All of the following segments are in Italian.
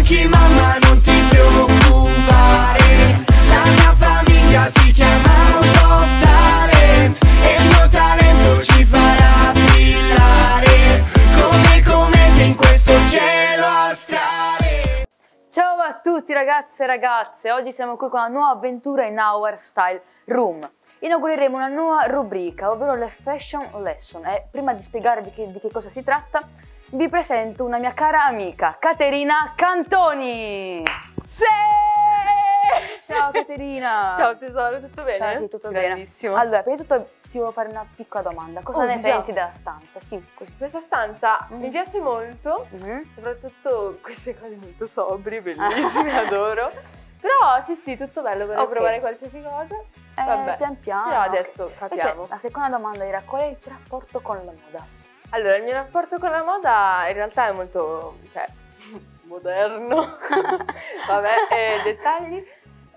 Anche mamma non ti preoccupare, la mia famiglia si chiama House of Talent e il mio talento ci farà brillare come te in questo cielo astrale. Ciao a tutti ragazze e ragazze, oggi siamo qui con una nuova avventura in Our Style Room. Inaugureremo una nuova rubrica, ovvero le Fashion Lesson, e prima di spiegarvi di che cosa si tratta, vi presento una mia cara amica, Caterina Cantoni! Sì! Ciao Caterina! Ciao tesoro, tutto bene? Ciao, sì, tutto Bellissimo. bene. Allora, prima di tutto ti volevo fare una piccola domanda. Cosa ne diciamo. pensi della stanza? Sì, così. Questa stanza mi piace molto, soprattutto queste cose molto sobrie, bellissime, adoro. Però sì, tutto bello, vorrei provare qualsiasi cosa. Vabbè, pian piano. però adesso capiamo. Invece, la seconda domanda era: qual è il tuo rapporto con la moda? Allora, il mio rapporto con la moda in realtà è molto, moderno. Vabbè, dettagli.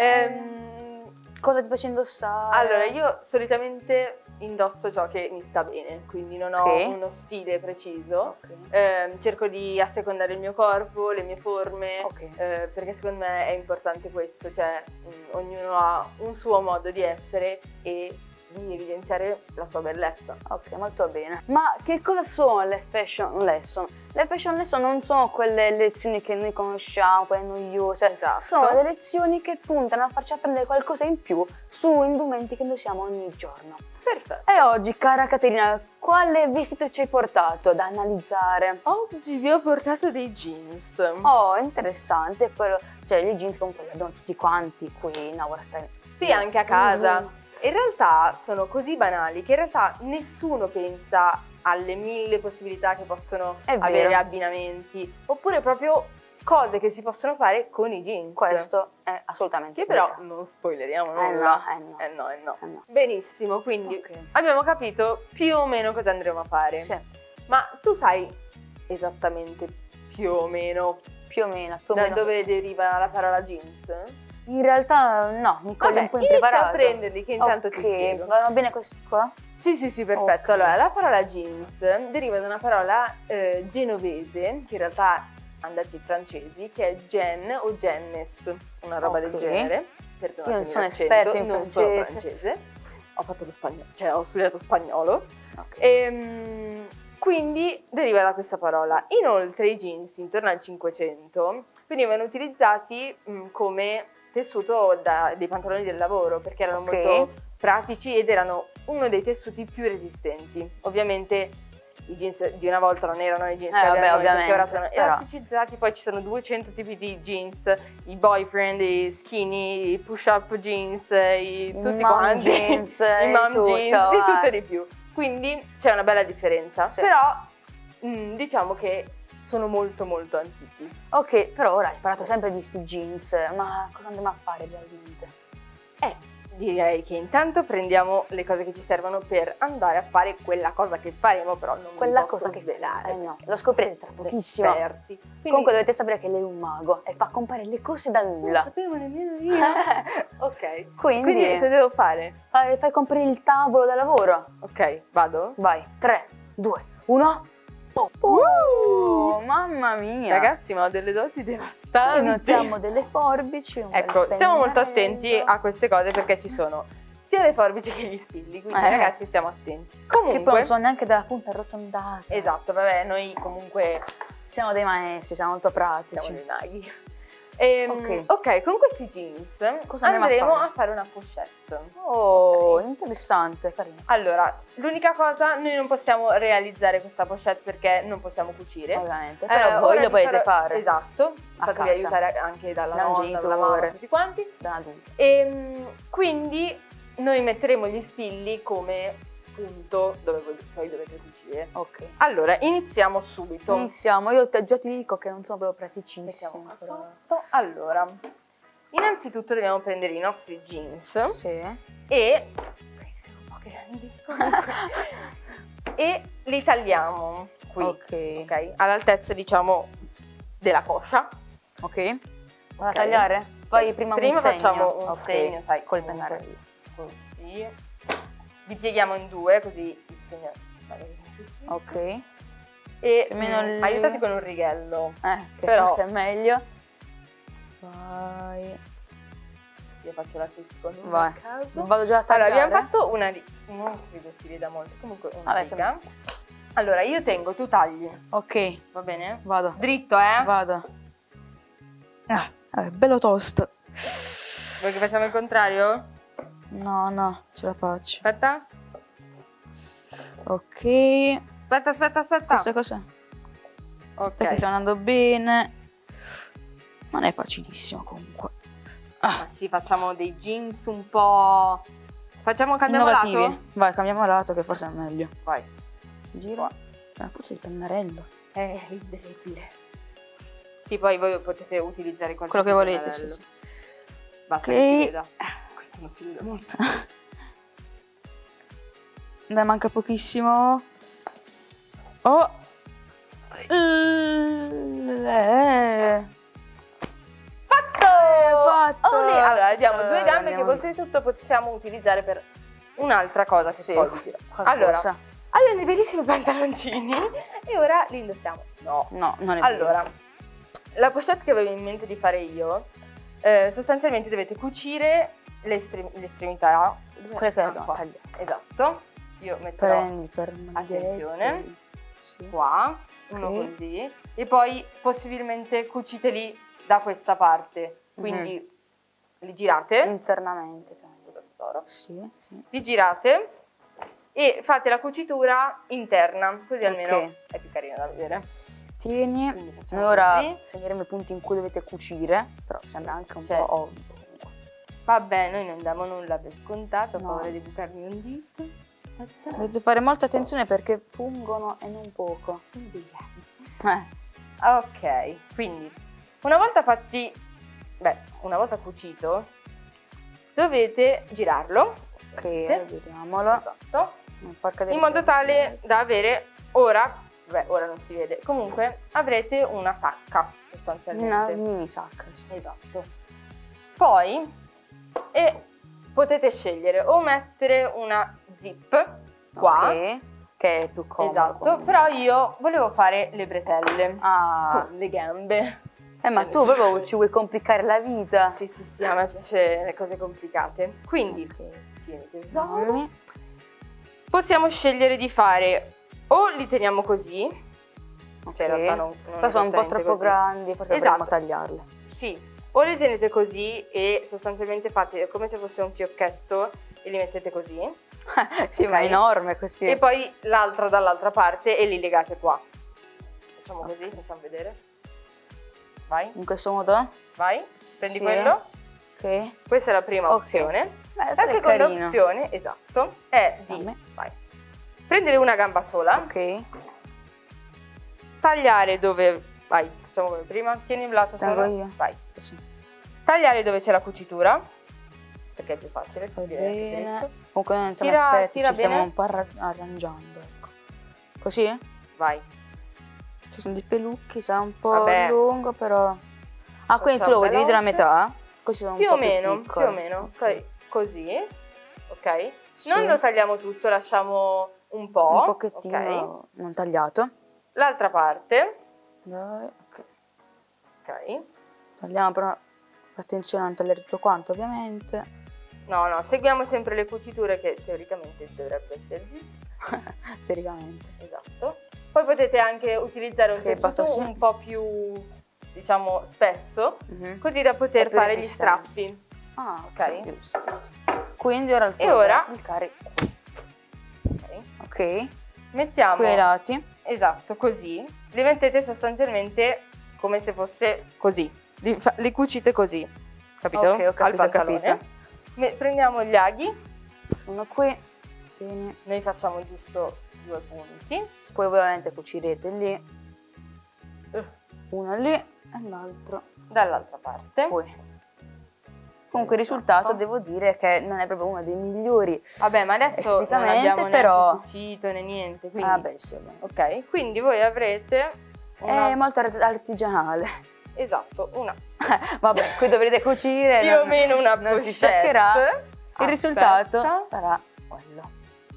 Cosa ti piace indossare? Allora, io solitamente indosso ciò che mi sta bene, quindi non ho uno stile preciso. Cerco di assecondare il mio corpo, le mie forme, perché secondo me è importante questo, cioè ognuno ha un suo modo di essere e di evidenziare la sua bellezza. Ok, molto bene. Ma che cosa sono le fashion lesson? Le fashion lesson non sono quelle lezioni che noi conosciamo, quelle noiose. Esatto. Sono delle lezioni che puntano a farci apprendere qualcosa in più su indumenti che indossiamo ogni giorno. Perfetto. E oggi, cara Caterina, quale vestito ci hai portato da analizzare? Oggi vi ho portato dei jeans. Oh, interessante. Cioè, gli jeans comunque li abbiamo tutti quanti qui in Our Style. Sì, anche a casa. In realtà sono così banali che in realtà nessuno pensa alle 1000 possibilità che possono avere abbinamenti, oppure proprio cose che si possono fare con i jeans. Questo è assolutamente che vero. però non spoileriamo nulla. No. Benissimo, quindi abbiamo capito più o meno cosa andremo a fare. Sì. Ma tu sai esattamente più o meno da dove deriva la parola jeans? In realtà no, mi cogli un po' impreparato. Inizia a prenderli che intanto ti spiego. Vanno bene questi qua? Sì, perfetto. Allora, la parola jeans deriva da una parola genovese, che in realtà hanno detto i francesi, che è gen o gennes, una roba del genere. Io non sono esperta in non sono francese. Ho fatto lo spagnolo, cioè ho studiato spagnolo. Quindi deriva da questa parola. Inoltre i jeans intorno al 500 venivano utilizzati come tessuto dei pantaloni del lavoro, perché erano molto pratici ed erano uno dei tessuti più resistenti. Ovviamente i jeans di una volta non erano i jeans che abbiamo noi, perché ora sono elasticizzati, poi ci sono 200 tipi di jeans, i boyfriend, i skinny, i push-up jeans, tutti quanti, jeans, i mom jeans, di tutto e di più. Quindi c'è una bella differenza, però diciamo che sono molto antichi. Ok, però ora hai parlato sempre di sti jeans, ma cosa andremo a fare realmente? Direi che intanto prendiamo le cose che ci servono per andare a fare quella cosa che faremo, però non quella vi posso cosa che svelare. No, lo scoprirete tra pochissimo. Quindi, comunque dovete sapere che lei è un mago e fa comparire le cose dal nulla. Non sapevo nemmeno io. Ok. Quindi cosa devo fare? Fai comparire il tavolo da lavoro. Ok, vado? Vai, 3, 2, 1. Mamma mia! Ragazzi, ma ho delle doti devastanti. Notiamo delle forbici. Ecco, stiamo molto attenti a queste cose perché ci sono sia le forbici che gli spilli, quindi ragazzi stiamo attenti. Comunque, che poi non sono neanche della punta arrotondata. Esatto, vabbè, noi comunque siamo dei maestri, siamo molto pratici. Siamo dei maghi. Ok, con questi jeans andremo a fare una pochette. Oh, interessante, carino. Allora, l'unica cosa, noi non possiamo realizzare questa pochette perché non possiamo cucire. Ovviamente, però voi lo potete fare. Esatto, fatevi aiutare anche dalla nonna, dalla mamma, tutti quanti. Da adulti. Quindi noi metteremo gli spilli come punto dove poi dovete cucire. Ok. Allora, iniziamo subito. Io già ti dico che non sono proprio praticissima. Allora, innanzitutto dobbiamo prendere i nostri jeans. Sì. E questi sono un po' grandi comunque. E li tagliamo qui. Ok. All'altezza, diciamo, della coscia. Ok. Vado a tagliare? Poi prima facciamo un segno, sai, col pennarello. Così. Li pieghiamo in due, così il segno va bene. Ok. E aiutati con un righello. Che però forse è meglio. Vai. Io faccio la seconda Vai. a caso. Vado già a tagliare. Allora, abbiamo fatto una riga. Non credo si veda molto. Comunque una Vabbè, riga. Allora, io tengo, tu tagli. Ok, Va bene? vado. Dritto, eh? Vado. Bello tosto. Vuoi che facciamo il contrario? No, ce la faccio. Aspetta. Ok. Aspetta. Questa cosa. Ok. Perché sta andando bene. Non è facilissimo comunque. Ma sì, facciamo dei jeans un po'... Cambiamo Innovativi. lato? Vai, cambiamo lato che forse è meglio. Vai. Giro. Una puzza di pennarello. È indelebile. Sì, poi voi potete utilizzare Quello qualsiasi che volete, pennarello. sì. Basta Ok. che si veda. Questo non si vede molto. Dai, manca pochissimo. Oh. Fatto! Olè! Allora, abbiamo due gambe che Andiamo- oltretutto possiamo utilizzare per un'altra cosa che Sì, poi vi dirò. qualcosa. Allora, abbiamo dei bellissimi pantaloncini e ora li indossiamo. No. No, non è Allora, la pochette che avevo in mente di fare io, sostanzialmente dovete cucire l'estremità. Quelle che Ah, abbiamo qua. tagliato. Esatto. Io metterò Prendi il fermaglietto. Attenzione. Sì. qua, uno Ok. così, e poi possibilmente cuciteli da questa parte. Quindi li girate, Internamente. Sì. li girate e fate la cucitura interna, così almeno è più carino da vedere. Tieni. Quindi facciamo Noi ora così. segneremo i punti in cui dovete cucire, però sembra anche un Cioè, po' ovvio. comunque. Vabbè, noi non diamo nulla per scontato, ho No. paura di bucarmi un dito. Aspetta. Dovete fare molta attenzione perché pungono e non poco. Sono degli anni. Eh. Ok, quindi una volta cucito, dovete girarlo. Ok, Vedete? vediamolo. Esatto. Non far cadere In modo il tale da avere ora non si vede, comunque avrete una sacca una sostanzialmente. mini sacca. Sì. Esatto. Poi potete scegliere o mettere una zip qua. Ok, che è più comodo. Esatto, comunque. però io volevo fare le bretelle Ah, con le gambe. ma tu proprio ci vuoi complicare la vita. Sì, a me piace le cose complicate. Quindi, Ok. tieni tesoro. Dammi. Possiamo scegliere di fare o li teniamo così, cioè in Ok. realtà non Però sono un po' esattamente troppo così. grandi, forse Esatto. dovremmo tagliarle. Sì, o li tenete così e sostanzialmente fate come se fosse un fiocchetto e li mettete così, Sì, ma è Ok. enorme così. e poi l'altra dall'altra parte e li legate qua. Facciamo così, facciamo vedere. Vai, In questo modo? vai, prendi Sì. quello. Ok. Questa è la prima Ok. opzione. Beh, La è seconda carino. opzione, esatto, è di Dammi. prendere una gamba sola, Ok. tagliare dove... Vai, facciamo come prima, tieni il lato Tengo solo. io. Vai. Così. Tagliare dove c'è la cucitura, perché è più facile. Fai direi anche bene. dritto. Comunque noi non siamo Tira- esperti, tira ci stiamo bene. un po' arrangiando. Ecco. Così? Vai. Ci sono dei pelucchi, sarà un po' Vabbè. lungo, però... Ah, quindi tu lo vuoi dividere a metà? Così sono un Più po' o meno, più piccoli. o meno. Ok. Poi così, ok? Sì. Non lo tagliamo tutto, lasciamo un po'. Un pochettino ok? non tagliato. L'altra parte, Dai, ok. ok? Tagliamo però, attenzione a non tagliare tutto quanto ovviamente. No, seguiamo sempre le cuciture che teoricamente dovrebbe esservi. Teoricamente. Esatto. Poi potete anche utilizzare un Che basta tessuto così. un po' più, diciamo, spesso, Mhm. così da poter È più fare gli resistente. strappi. Ah, Ok. giusto. Quindi ora il E ora- applicare Ok. ok, Mettiamo, qui ai lati. esatto, così. Li mettete sostanzialmente come se fosse così. Li cucite così, capito? Ok, ho capito, Al ho pantalone. capito. Prendiamo gli aghi, Uno qui, tieni. noi facciamo giusto 2 punti. Poi voi ovviamente cucirete lì, uno lì e l'altro Dall'altra parte. qui. Comunque il risultato devo dire che non è proprio uno dei migliori. Vabbè, ma adesso non Esteticamente, abbiamo però- neanche cucito né niente, quindi... Ah beh, sì, ovviamente. Ok, quindi voi avrete una... È molto artigianale. Esatto, una... Vabbè, qui dovrete cucire. più o meno una non si pochette. staccherà. Il Aspetta. risultato sarà quello.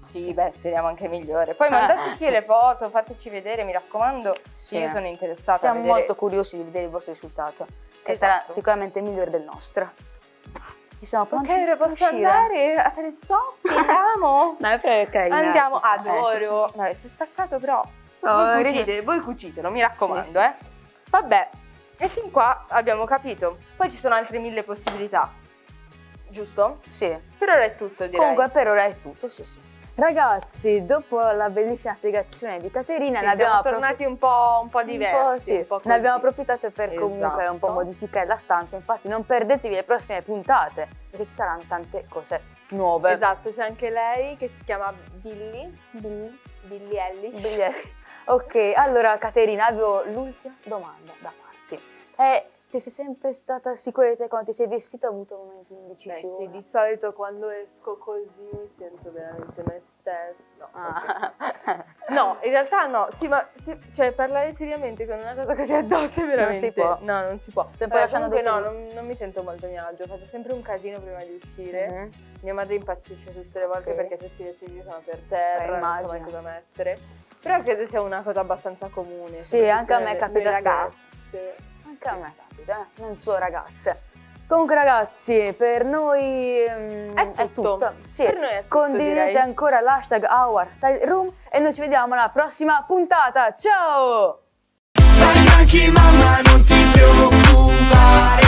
Sì, beh, speriamo anche migliore. Poi mandateci le foto, fateci vedere, mi raccomando. Sì. Io sono interessata Siamo a vedere. molto curiosi di vedere il vostro risultato, che Esatto. sarà sicuramente migliore del nostro. E siamo pronti Ok, ora per posso uscire? andare a fare il soppi? Andiamo? Dai, però è carina. Andiamo, ci sta, adoro. Vabbè, si è staccato però. No, Voi cucitelo, mi raccomando, Sì, sì. Vabbè, e fin qua abbiamo capito. Poi ci sono altre 1000 possibilità, giusto? Sì. Per ora è tutto, direi. Comunque per ora è tutto, sì. Ragazzi, dopo la bellissima spiegazione di Caterina, Sì, ne abbiamo siamo tornati un po' diversi. Un po' ne abbiamo così. approfittato per comunque un po' Esatto. modificare la stanza, infatti non perdetevi le prossime puntate, perché ci saranno tante cose nuove. Esatto, c'è anche lei che si chiama Billy Ellis. Bene. Ok, allora Caterina, avevo l'ultima domanda da farti. Se sei sempre stata sicura di te quando ti sei vestita, ho avuto momenti di Beh, indecisione? sì, di solito quando esco così mi sento veramente me stessa. No, Ah. no, in realtà no. Sì, ma cioè, parlare seriamente con una cosa così addosso è veramente... si può. No, non si può. Sempre lasciando Comunque dei no, non mi sento molto a mio agio. Faccio sempre un casino prima di uscire. Mhm. Mia madre impazzisce tutte le volte Ok. perché tutti i vestiti sono per terra, non so mai immagino. cosa mettere. Però credo sia una cosa abbastanza comune. Sì, anche a me soprattutto capita nelle ragazze. Anche a me capita, non solo ragazze. Comunque ragazzi, per noi È tutto. Sì. Per noi è tutto, Condividete direi. ancora l'hashtag OurStyleRoom e noi ci vediamo alla prossima puntata. Ciao! Vai Franchi, mamma, non ti preoccupare.